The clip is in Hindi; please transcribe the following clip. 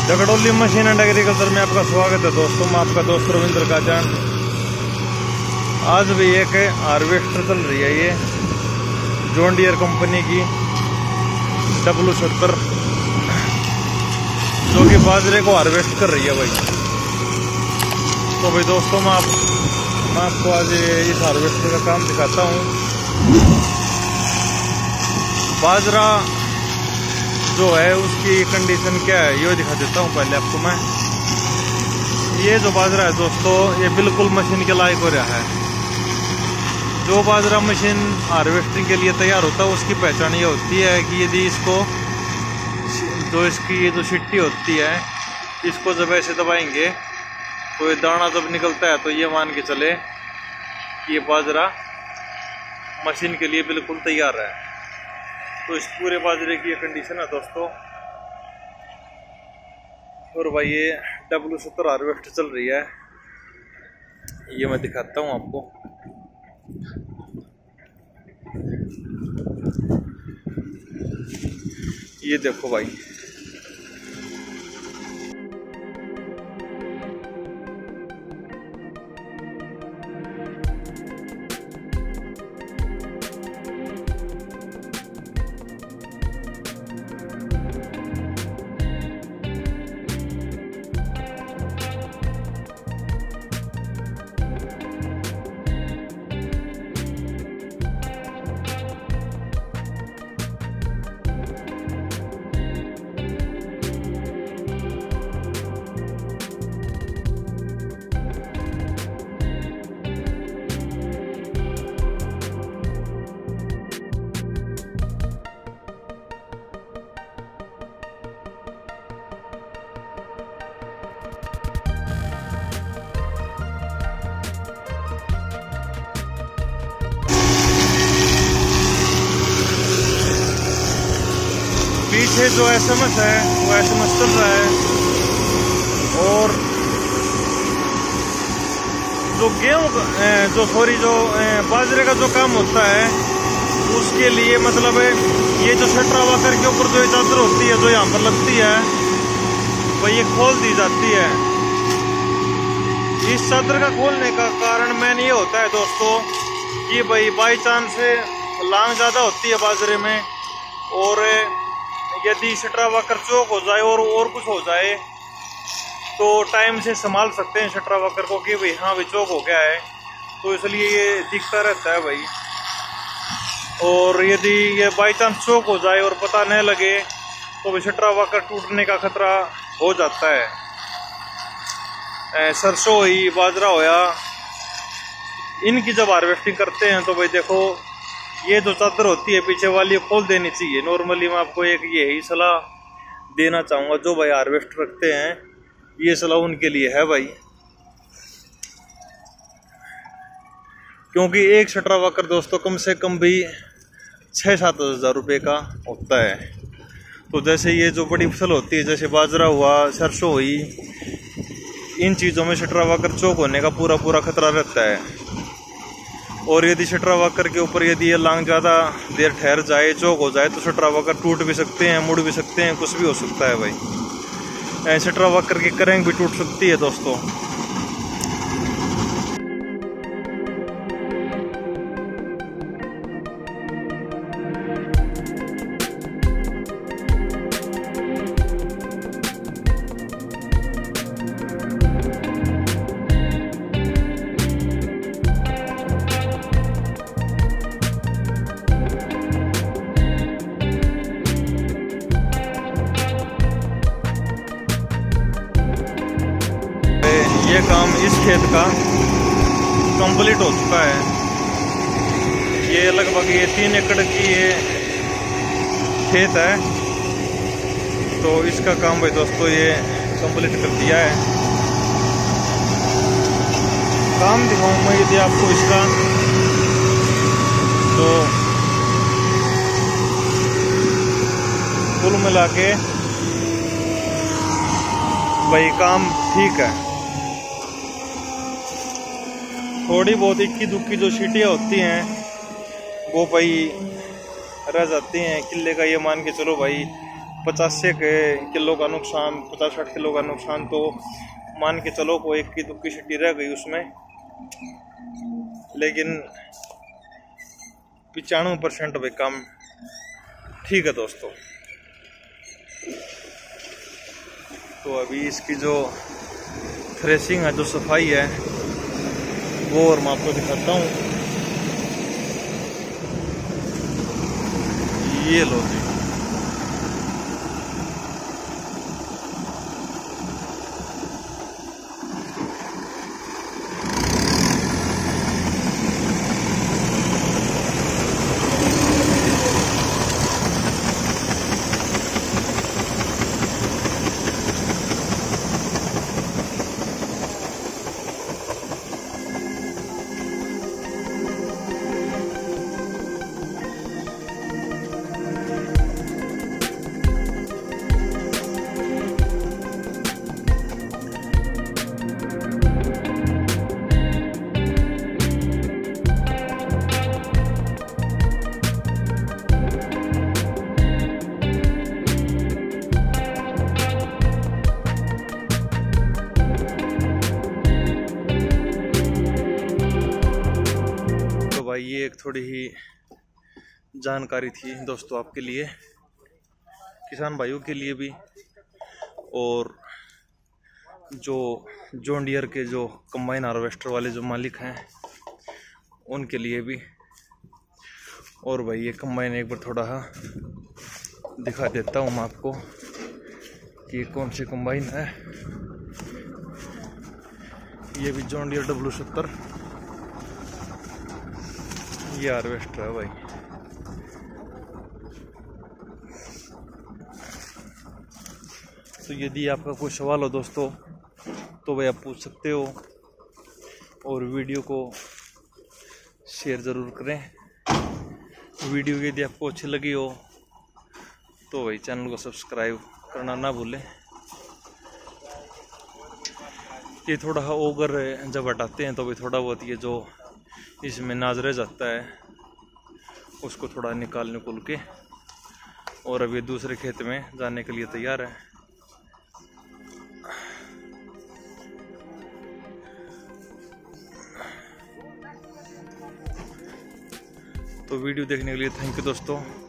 जगड़ोली मशीन एंड एग्रीकल्चर में आपका स्वागत है दोस्तों। मैं आपका दोस्त रविंद्र काचान। आज भी एक हार्वेस्टर चल रही है, ये जॉन डियर कंपनी की W70, जो कि बाजरे को हार्वेस्ट कर रही है भाई। तो भाई दोस्तों मैं आपको आज इस हार्वेस्टर का काम दिखाता हूँ। बाजरा जो है उसकी कंडीशन क्या है ये दिखा देता हूँ पहले आपको मैं। ये जो बाजरा है दोस्तों, ये बिल्कुल मशीन के लायक हो रहा है। जो बाजरा मशीन हार्वेस्टिंग के लिए तैयार होता है उसकी पहचान ये होती है कि यदि इसको इसकी जो छिट्टी होती है, इसको जब ऐसे दबाएंगे तो ये दाना जब निकलता है तो ये मान के चले कि ये बाजरा मशीन के लिए बिल्कुल तैयार है। तो इस पूरे बाजरे की ये कंडीशन है दोस्तों। और भाई ये W70 हार्वेस्ट चल रही है, ये मैं दिखाता हूँ आपको। ये देखो भाई, पीछे जो SMS है वो SMS चल रहा है। और जो बाजरे का जो काम होता है उसके लिए मतलब ये जो शटरा वाकर के ऊपर जो चादर होती है जो यहाँ पर लगती है वो ये खोल दी जाती है। इस चादर का खोलने का कारण मेन ये होता है दोस्तों कि भाई बाई चांस लांग ज़्यादा होती है बाजरे में, और यदि शटरा वाकर चौक हो जाए और कुछ हो जाए तो टाइम से संभाल सकते हैं शटरा वाकर को कि भाई हाँ भाई चौक हो गया है। तो इसलिए ये दिखता रहता है भाई। और यदि ये बाई चांस चौक हो जाए और पता नहीं लगे तो भाई शटरा वाकर टूटने का खतरा हो जाता है। सरसों हुई, बाजरा होया, इनकी जब हार्वेस्टिंग करते हैं तो भाई देखो ये जो चादर होती है पीछे वाली खोल देनी चाहिए। नॉर्मली मैं आपको एक यही सलाह देना चाहूँगा, जो भाई हार्वेस्ट रखते हैं ये सलाह उनके लिए है भाई। क्योंकि एक शटरा वाकर दोस्तों कम से कम भी 6-7 हज़ार रुपये का होता है। तो जैसे ये जो बड़ी फसल होती है जैसे बाजरा हुआ, सरसों हुई, इन चीज़ों में शटरा वाकर चौक होने का पूरा खतरा रहता है। और यदि शटरा वाकर के ऊपर यदि ये लांग ज़्यादा देर ठहर जाए, चौक हो जाए तो शटरा वाकर टूट भी सकते हैं, मुड़ भी सकते हैं, कुछ भी हो सकता है भाई। शटरा वाकर की करेंग भी टूट सकती है दोस्तों। ये काम इस खेत का कंप्लीट हो चुका है। ये लगभग 3 एकड़ की ये खेत है। तो इसका काम भाई दोस्तों ये कंप्लीट कर दिया है। काम दिखाऊंगा यदि आपको इसका, तो कुल मिला के भाई काम ठीक है। थोड़ी बहुत इक्की दुक्की जो सीटियाँ होती हैं वो भाई रह जाती हैं। किले का ये मान के चलो भाई 50 किलो का नुकसान, 50-60 किलो का नुकसान तो मान के चलो, कोई 1 छुट्टी रह गई उसमें, लेकिन 95% भाई काम ठीक है दोस्तों। तो अभी इसकी जो थ्रेसिंग है, जो सफाई है, वो और मैं आपको दिखाता हूँ। ये लो जी, ये एक थोड़ी ही जानकारी थी दोस्तों आपके लिए, किसान भाइयों के लिए भी, और जो जॉन डियर के जो कंबाइन हार्वेस्टर वाले जो मालिक हैं उनके लिए भी। और भाई ये कंबाइन एक बार थोड़ा दिखा देता हूँ मैं आपको कि कौन सी कंबाइन है। ये भी जॉन डियर W70 ये हार्वेस्टर है भाई। तो यदि आपका कोई सवाल हो दोस्तों तो भाई आप पूछ सकते हो, और वीडियो को शेयर ज़रूर करें। वीडियो यदि आपको अच्छी लगी हो तो भाई चैनल को सब्सक्राइब करना ना भूलें। ये थोड़ा ओगर जब हटाते हैं तो भाई थोड़ा बहुत ये जो इसमें नाज रह जाता है उसको थोड़ा निकाल के, और अभी दूसरे खेत में जाने के लिए तैयार है। तो वीडियो देखने के लिए थैंक यू दोस्तों।